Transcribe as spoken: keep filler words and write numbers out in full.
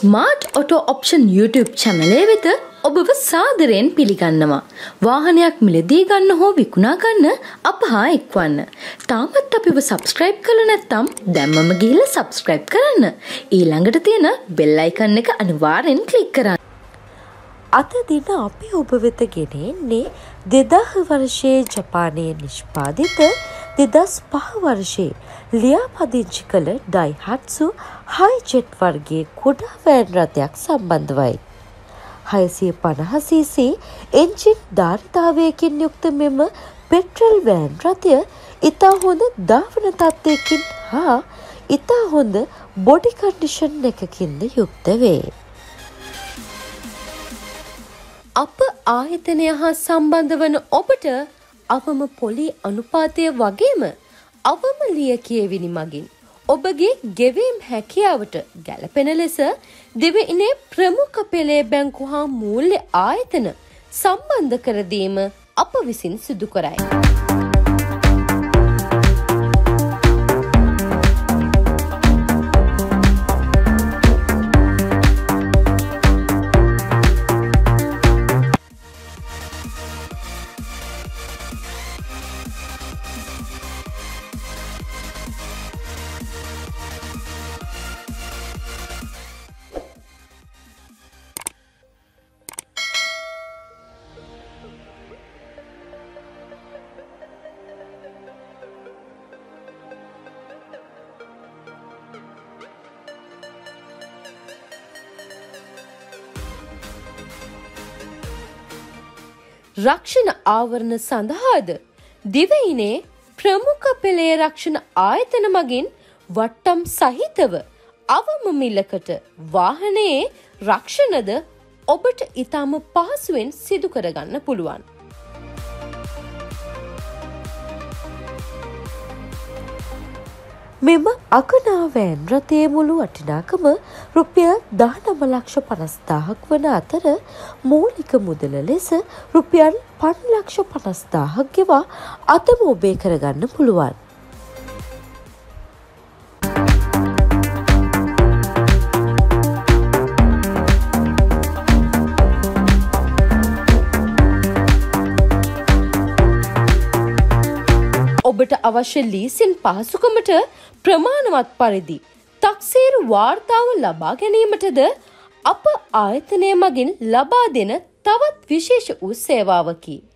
Smart auto option YouTube channel වෙත ඔබව සාදරයෙන් පිළිගන්නවා. වාහනයක් මිලදී ගන්න හෝ විකුණා ගන්න අප හා එක්වන්න. තාමත් අපිව subscribe කරලා නැත්නම් දැම්මම ගිහිල්ලා subscribe කරන්න. ඊළඟට තියෙන bell icon එක අනිවාර්යෙන් click කරන්න. අද දින අපි ඔබ වෙත ගෙනෙන්නේ දෙදාහ වර්ෂයේ ජපානයේ නිෂ්පාදිත දෙදස් පහ වර්ෂයේ ලියාපදිංචි කළ ඩයිහට්සු හයිජෙට් වර්ගයේ කුඩා වෑන් රථයක් සම්බන්ධවයි. හයසිය පනහ සීසී එන්ජින් ධාරිතාවයකින් යුක්ත මෙම පෙට්‍රල් වෑන් රථය ඉතා හොඳ ධාවන තත්ත්වයකින් හා ඉතා හොඳ බොඩි කන්ඩිෂන් එකකින්ද යුක්ත වේ. අප ආයතනය හා සම්බන්ධ වන ඔබට අවම පොලි අනුපාතය වගේම අවම ලියකියවිලි මගින් ඔබගේ ගෙවීම් හැකියාවට ගැලපෙන ලෙස දිවයිනේ ප්‍රමුඛ පෙළේ බැංකු හා මූල්‍ය ආයතන සම්බන්ධ කර දීම අප විසින් සිදු කරයි. රක්ෂණ ආවරණ සඳහාද දිවයිනේ ප්‍රමුඛ පෙළේ රක්ෂණ ආයතන මගින් වට්ටම් සහිතව අවම මිලකට වාහනයේ රක්ෂණද ඔබට ඉතාම පහසුවෙන් සිදු කරගන්න පුළුවන්. මෙම අගනා වෑන් රථයේ මුළු වටිනාකම රුපියල් දහනව ලක්ෂ පනස් දාහක් වන අතර මූලික මුදල ලෙස රුපියල් පන්ලක්ෂ පනස් දාහක් ගෙවා අතම ඔබේ කරගන්න පුළුවන්. ඔබට අවශ්‍ය ලීසින් පහසුකමට ප්‍රමාණවත් පරිදි තක්සේරු වාර්තාව ලබා ගැනීමටද අප ආයතනය මගින් ලබා දෙන තවත් විශේෂ වූ සේවාවකි.